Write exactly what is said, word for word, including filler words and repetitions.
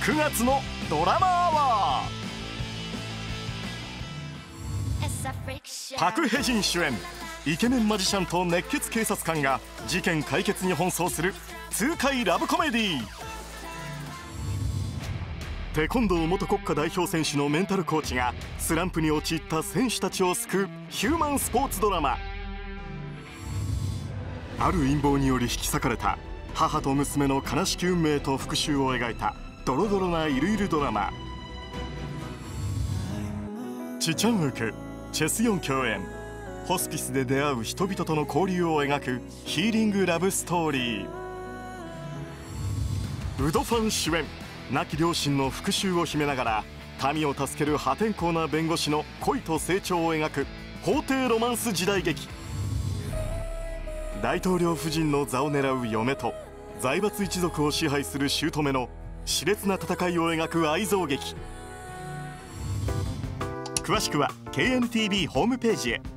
くがつのドラマアワー。パク・ヘジン主演、イケメンマジシャンと熱血警察官が事件解決に奔走する痛快ラブコメディー。テコンドー元国家代表選手のメンタルコーチがスランプに陥った選手たちを救うヒューマンスポーツドラマ。ある陰謀により引き裂かれた母と娘の悲しき運命と復讐を描いたドロドロなゆるゆるドラマ。チチャンウク、チェスヨン共演、ホスピスで出会う人々との交流を描くヒーリングラブストーリー。ウドファン主演、亡き両親の復讐を秘めながら民を助ける破天荒な弁護士の恋と成長を描く法廷ロマンス時代劇。大統領夫人の座を狙う嫁と財閥一族を支配する姑の熾烈な戦いを描く愛憎劇。詳しくは ケーエヌティービー ホームページへ。